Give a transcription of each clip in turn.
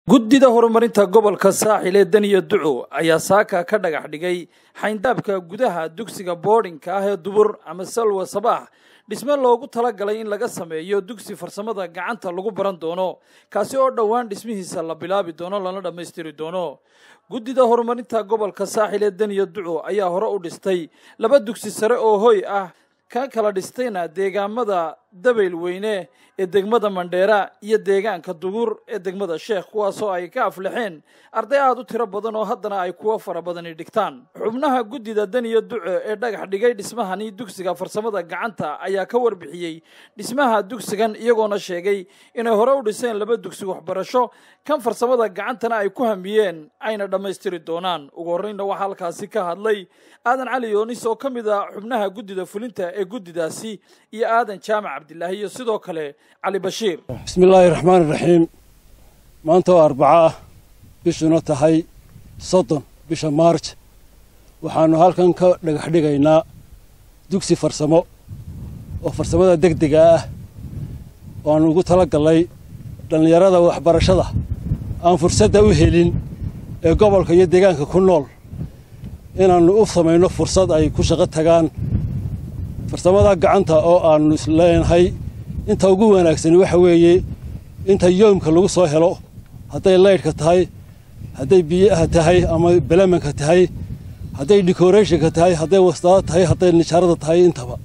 guddida horumarinta gobolka saaxil ee daniya duco ayaa saaka ka dhagax dhigay xayndaabka gudaha dugsiga boardingka ah ee dubur ama salwa sabaax dhisme loogu talagalay in laga sameeyo dugsi farsamada gacanta lagu baran doono kaasi oo dhowaan dhismihiisa la bilaabi doono lana dhammaystiri doono guddida horumarinta gobolka saaxil ee daniya duco ayaa hore u dhistay laba dugsi sare oo hoy ah ka kala dhistayna deegaamada dabayl weyne ee degmada Mandheera iyo deegaanka Dugur ee degmada Sheekh kuwaasoo ay ka aflaxeen arday aad u tiro badan oo haddana ay kuwa fara badan dhigtaan xubnaha guddida daniya duco ee dhagax dhigay dhismahani dugsiga farsamada gacanta ayaa ka warbixiyay dhismaha dugsigan iyagoona sheegay inay hore u dhiseen laba dugsi waxbarasho kan farsamada gacantana ay ku hamiyeen ayna dhammaystiri doonaan ugu horreynna waxa halkaasi ka hadlay aadan cali yoonis oo ka mid ah xubnaha guddida fulinta ee guddidaasi iyo aadan jaamac cabdilaahi iyo sidoo kale علي بشير بسم الله الرحمن الرحيم ما أنتو أربعة بشنو تهاي صدن بش مارس وحانو هالكن كدغدغينا دوكسي فرسمو oo farsamada degdega ah oo ugu talagalay dhalinyarada waxbarashada aan fursad u helin ee gobolka iyo deegaanka ku nool inaan u sameeyno fursad ay ku shaqo tagaan farsamada gacanta oo aan isleenahay inta ugu wanaagsan waxa weeye inta yoomka lagu soo helo haday leydka tahay haday biyaha tahay ama balamanka tahay haday decoration-ka tahay haday wastada tahay haday nisharada tahay intaba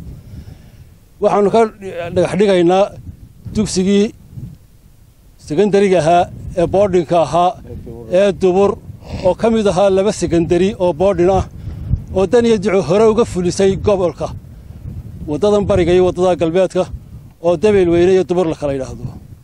waxaanu ka dhagax dhigaynaa dugsigii secondary-ga ahaa ee boarding-ka ahaa ee Dubur oo ka mid ahaa laba secondary oo boarding ah oo daniya duco hore uga fulisay gobolka wadadan bariga iyo wadada galbeedka oo dabayl weyne iyo Dubur la kala yiraahdo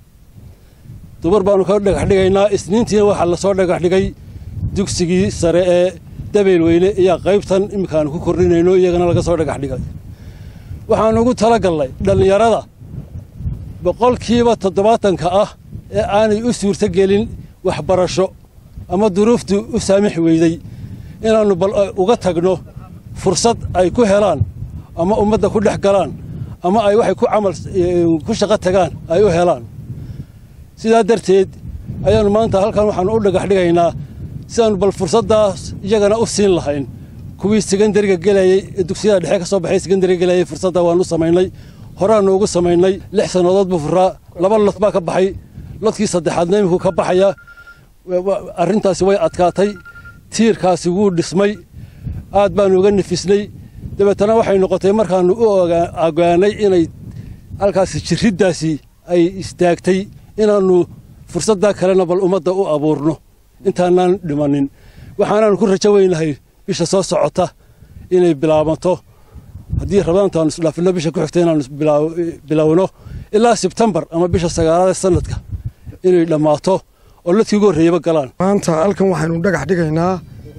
Dubur baanu ka dhagax dhigaynaa isniintii waxa la soo dhagax dhigay dugsigii sare ee dabayl weyne iyo qaybtan imkaan ku kordhinayno iyagana laga soo dhagax dhigay waxaan ugu talagalnay dhalinyarada boqolkiiba 70 ah ee aanay u suurta gelin waxbarasho ama duruuftu u saamix weyday inaanu bal uga tagno fursad ay ku helaan ama ummadda ku dhex galaan ama ay waxay ku amal ku shaqo tagaan ay u helaan sidaa darteed ayaan maanta halkan waxaan u dhagax dhigaynaa sidaan bal fursadaas iyagana u siin lahayn kuwii secondary-ga galayay dugsiyada dhexe ka soo baxay secondary galayay fursadda waan u sameynay horaan ugu sameynay 6 sanadood buu furaa laba lot baa ka baxay lotkii saddexaadna imku ka baxaya arrintaasi way adkaatay tiirkaasi wuu dhismay aad baan uga nafisnay dabeetana waxay noqotay markaan u ogaanay inay halkaasi jiriddaasi ay istaagtay inaanu fursadda kalena bal ummadda u abuurno intaanaan dhimanin waxaanaan ku rajo weynahay bisha soo socota inay bilaabato haddii rabaantaan isdhaafino bisha ku xigtay inaan bilowno ilaa September ama bisha 9 ee sanadka inay dhamaato oo ladkii ugu horreeyay galaan maanta halkan waxaanu dhagax dhigaynaa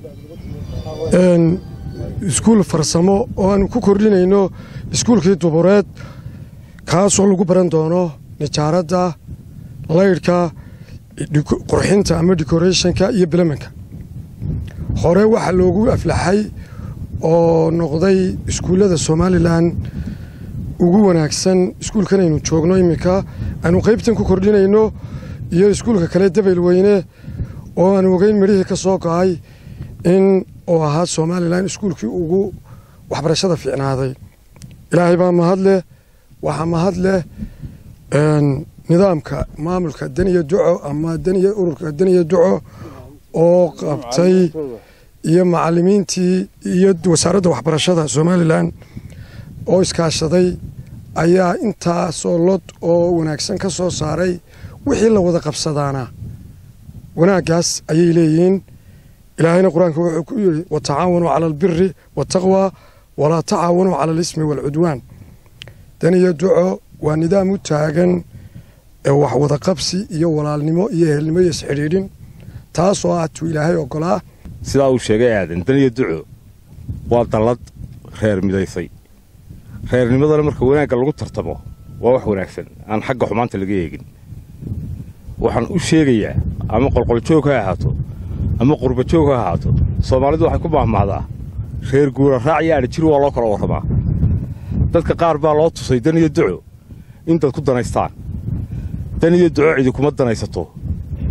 iskuul farsamo oo aan ku kordhinayno iskuulkii Dubureed kaasoo lagu baran doono nijaarada leydka qurxinta ama decoration-ka iyo balamanka hore waxa loogu aflaxay oo noqday iskuulada Somaliland ugu wanaagsan iskuulkan aynu joogno imika aanu qaybtan ku kordhinayno iyo iskuulka kale dabayl weyne oo aan ogeyn marihii ka soo go'ay in oo ahaa Somaliland iskuulkii ugu waxbarashada fiicnaaday ilaahay baa mahadle waxa mahadle nidaamka maamulka daniya duco ama daniya ururka daniya duco oo qabtay iyo macallimiintii iyo wasaaradda waxbarashada Somaliland oo iskaashaday ayaa intaasoo lod oo wanaagsan ka soo saaray wixii la wada qabsadaana wanaagaas ayay leeyihiin ilaahayna quraanka wuxuu ku yiri watacaawanu cala albirri wattaqwa wala tacaawanu cala alismi walcudwaan daniya duco waa nidaam u taagan ee wax wada qabsi iyo walaalnimo iyo ehelnimo iyo isxiriirin taasoo ah tuu ilaahay ogolaa sidaa uu sheegay aadan daniya duco waa dalad reer midaysay reernimadana marka wanaagga lagu tartamo waa wax wanaagsan aan xagga xumaanta laga eegin waxaan u sheegayaa ama qolqol joog ha ahaato ama qurba joog ha ahaato Soomaalidu waxay ku baahmaadaa reer guura raaciyaan jir waa loo kala waramaa dadka qaar baa loo tusay daniya duco in dad ku danaystaan daniya duco cidi kuma danaysato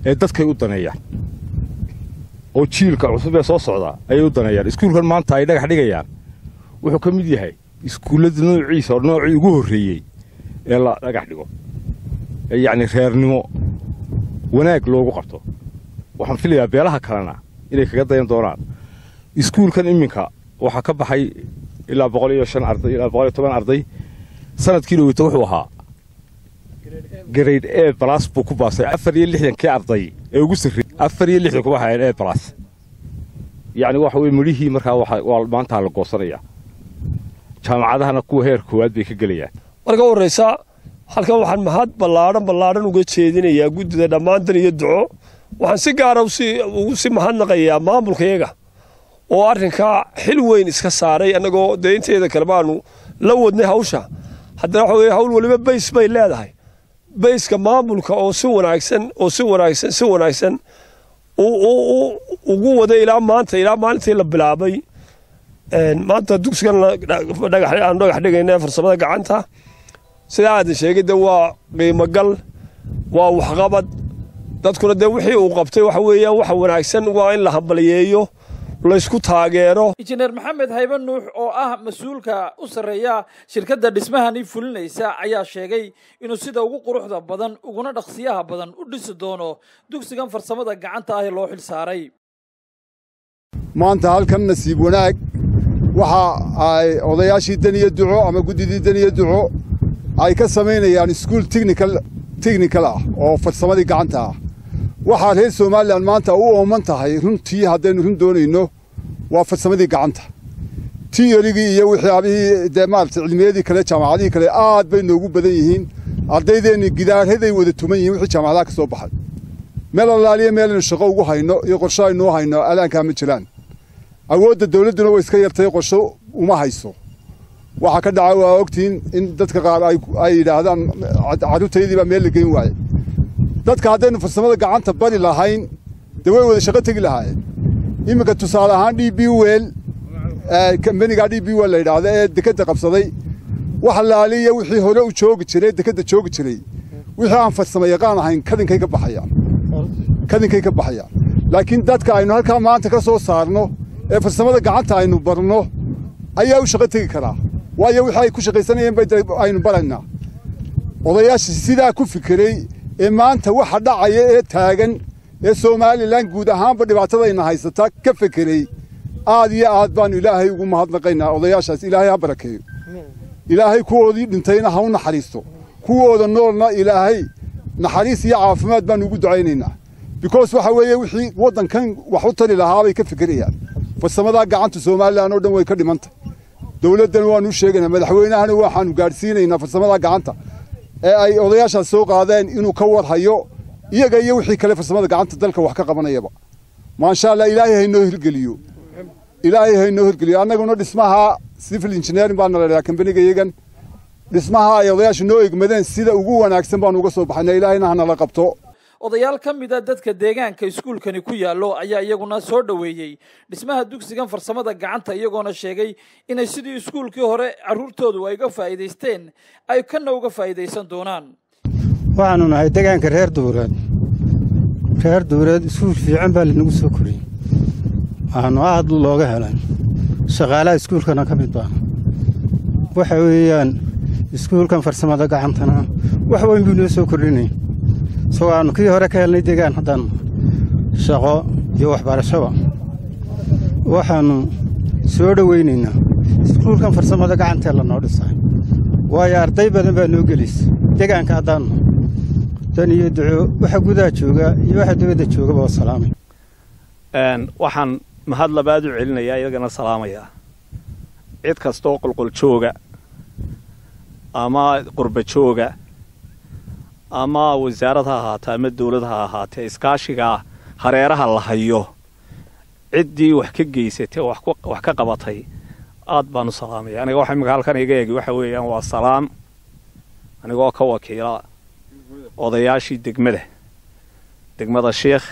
ee dadkay u daneeyaan oo jiilka cusub ee soo socda ayay u daneeyaan iskuulkan maanta ay dhagax dhigayaan wuxuu ka mid yahay iskuullada noociisa oo noocii ugu horreeyey ee la dhagax dhigo ee yacni reernimo wanaag loogu qabto waxaan filayaa beelaha kalena inay kaga dayan doonaan iskuulkan iminka waxaa ka baxay ilaa 105 arday ilaa 110 arday sanadkii dhaweyta wuxuu ahaa grade A plus buu ku baasay 64 arday ee ugu sarreeyay 64 ku baxay A plus yani waxa way midhihii markaa waa maanta la goosanaya jaamacadahana kuwa heer koowaad bay ka galayaan marka waraysa halkan waxaan mahad ballaaran uga jeedinayaa guddida dhammaantan iyo duco waxaan si gaar ah ugu mahadnaqayaa maamulkayaga oo arrinka xil weyn iska saaray anagoo deynteeda kale baanu la wadnay hawsha haddana waxa weeye hawl waliba bays bay leedahay bayska maamulka oo si wanaagsan ugu waday ilaa maalintii la bilaabay maanta dugsigan dhagax dhigayna farsamada gacanta sida aad sheegay waa qiimo gal waa waxqabad dadkuna wixii uu qabtay waxa weeyaan wax wanaagsan waa in la hambaliyeeyo la isku taageero injineer maxamed hayban nuux oo ah mas'uulka u sareeya shirkadda dhismahani fulinaysa ayaa sheegay inuu sida ugu quruxda badan uguna dhaqsiyaha badan u dhisi doono dugsigan farsamada gacanta ah ee loo xil saaray maanta halkan nasiib wanaag waxa ay odayaashii daniya duco ama guddidii daniya duco ay ka sameynayaan iskuul technical ah oo farsamadii gacanta ah waxa reer Soomaaliland maanta u ooman tahay runtii haddaynu run doonayno waa farsamadii gacanta tiyarigii iyo wixii maartay cilmiyadii kale jaamacadii kale aad bay noogu badan yihiin ardaydeena gidaarhaday wada tuman yihiin wixii jaamacadaha ka soo baxay meel allaaliye meelna shaqo ugu hayno iyo qorshe aynu hayno alaanka ma jiraan awoodda dawladuna way iska yartay qorshe uma hayso waxa ka dhacay waa ogtiin in dadka qaar ay yiraahdaan caruurteedii baa meel la geyn waayay dadka haddaynu farsamada gacanta bari lahayn way wada shaqo tagi lahaayeen iminka tusaale ahaan DB Well kambaniga DB Well la yiraahdo ee dekada qabsaday waxa laaliya wixii hore u joogi jiray dekada joogi jiray wixii aan farsamo yaqaan ahayn kadinkay ka baxayaan laakiin dadka aynu halka maanta ka soo saarno ee farsamada gacanta aynu barno ayaa u shaqo tagi karaa waayo wixii ay ku shaqaysanayeen bay aynu baraynaa odayaasha sidaa ku fikiray ee maanta waxa dhacaya ee taagan ee Soomaaliland guud ahaanba dhibaatadayna haysata ka fikiray aad iyo aad baan Ilaahay ugu mahadnaqaynaa odayaashaas Ilaahay ha barakeeyo Ilaahay kuwoodii dhintayna ha u naxariisto kuwooda noolna Ilaahay naxariis iyo caafimaad baan ugu ducaynaynaa because waxa weeye wixii wadankan wax u tari lahaa bay ka fikirayaan farsamada gacanta Soomaaliland oo dhan way ka dhimantay dawladdan waanu sheegaynaa madaxweynahana waxaanu gaarsiinaynaa farsamada gacanta ee ay odayaashaas soo qaadeen inuu ka war hayo iyaga iyo wixii kale farsamada gacanta dalka wax ka qabanayaba ma sha Allah Ilaahay hayno hirgeliyo annaguna dhismaha civil engineering baan nala kambaniga iyagan dhismaha ay odayaashu noo igmadeen sida ugu wanaagsan baan uga soo baxnay Ilaahayna hana la qabto odayaal ka mid ah dadka deegaanka iskuulkani ku yaalo ayaa iyaguna soo dhaweeyay dhismaha dugsigan farsamada gacanta iyagoona sheegay inay sidii iskuulkii hore caruurtoodu ay uga faa'iideysteen ay kana uga faa'iideysan doonaan waxaanu nahay deegaanka reer duureed iskuul fiican baa lanagu soo koriyay waxaanu aad looga helay shaqaalaha iskuulkana ka mid baa waxa weeyaan iskuulkan farsamada gacantana wax weyn buu noo soo kordhinay soo aanu kii hore ka helnay deegaan haddaan shaqo iyo waxbarashaba waxaanu soo dhaweynaynaa iskuulkan farsamada gacanta la noo dhisay waayo arday badan baa noo gelis deegaanka haddaan tan iyo duco waxa gudaha jooga iyo waxa dibadda joogaba waa salaamay waxaan mahad labaad u celinayaa iyagana salaamayaa cid kasta oo qulqul jooga ama qurba jooga ama wasaaradda ha ahaato ama dawladda ha ahaatee iskaashiga hareeraha la hayo ciddii wax ka geysatay wax ka qabatay aad baan u salaamaya aniga waxa imika halkan iga eegi waxa weeyaan waa salaam anigoo ka wakiila odayaashii degmada Sheekh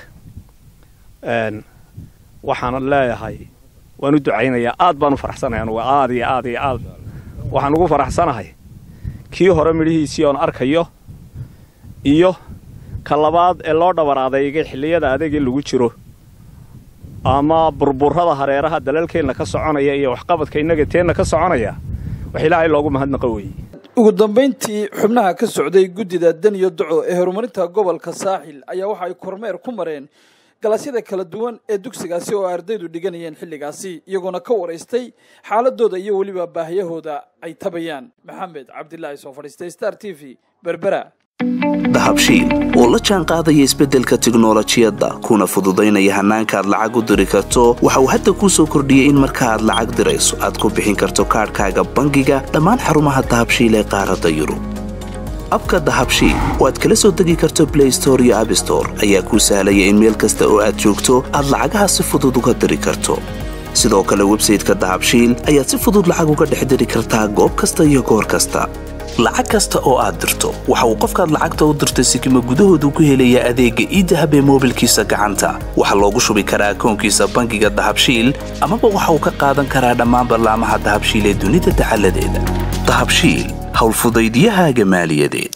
waxaan leeyahay waan u ducaynayaa aad baan u faraxsanahay anigu aad waxaan ugu faraxsanahay kii hore midhihiisii oon arkayo iyo ka labaad ee loo dhabar adeegay xilliyada adeeg lagu jiro ama burburada hareeraha dalalkeenna ka soconaya iyo waxqabadka inaga teena ka soconaya wax ilaahay loogu mahadnaqo weey ugu dambeyntii xubnaha ka socday guddida Dan iyo Duco ee horumarinta gobolka Saaxil ayaa waxa ay kormeer ku mareen galasyada kala duwan ee dugsigaasi oo ardaydu dhiganayeen xilligaasi iyagoo ka wareystay xaaladooda iyo waliba baahiyahooda ay tabayaan Maxamed Cabdilaahi soo fadhiistay Star TV Berbera dahabshiil oo la jaan qaadaya isbeddelka tiknoolajiyadda kuna fududaynaya hanaanka aad lacag u diri karto waxa uu hadda kuu soo kordhiyey in marka aad lacag dirayso aad ku bixin karto kaadhkaaga bangiga dhammaan xarumaha dahabshiil ee qaaradda Yurub abka dahabshiil oo aad kala soo degi karto Play Store iyo App Store ayaa kuu sahlaya in meel kasta oo aad joogto aad lacagaha si fudud uga diri karto sidoo kale website-ka dahabshiil ayaad si fudud lacag uga dhex diri kartaa goob kasta iyo goor kasta lacag kasta oo aad dirto waxa uu qofkaad lacagta u dirtay sikimo gudahoodu ku helayaa adeegga e-dahab ee moobilkiisa gacanta waxa loogu shubi karaa akoonkiisa bangiga dahabshiil ama waxa uu ka qaadan karaa dhammaan barnaamijyada dahabshiil ee dunida taxalladeeda dahabshiil hawl fudaydiyahaaga maaliyadeed